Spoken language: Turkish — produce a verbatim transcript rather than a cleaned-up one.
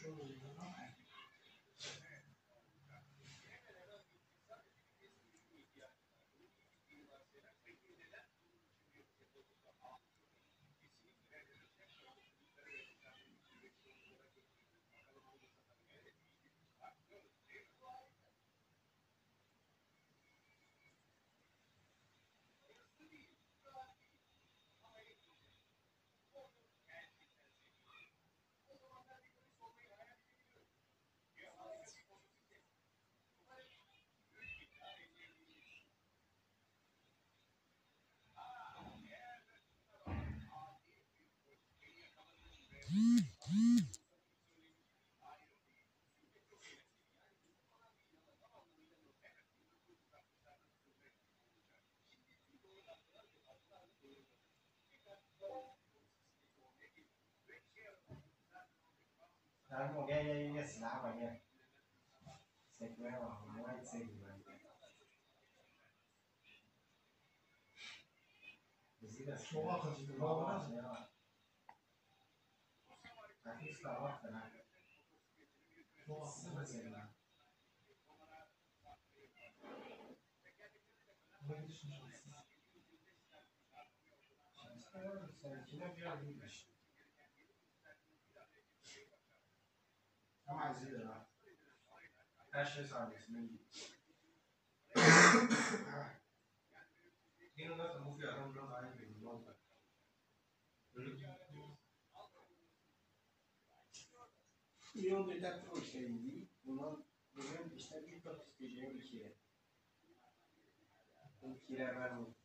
Đang một cái cái cái slab vậy nha. Sẽ quay vào ngoài xe gì vậy? Soğuk akıcıdır. Soğuk akıcıdır. Hafif ıslah falan. Soğuk akıcıdır. Ne düşünüyorsunuz? Seninkine biraz iyiymiş. Ama acıdır ha. Her şey sayesinde iyi. Yine nasıl bu fiyatın biraz aynı bir ne oldu? Io della crocendi, uno dovrebbe stare tutto a specie un chile. Un chile avrà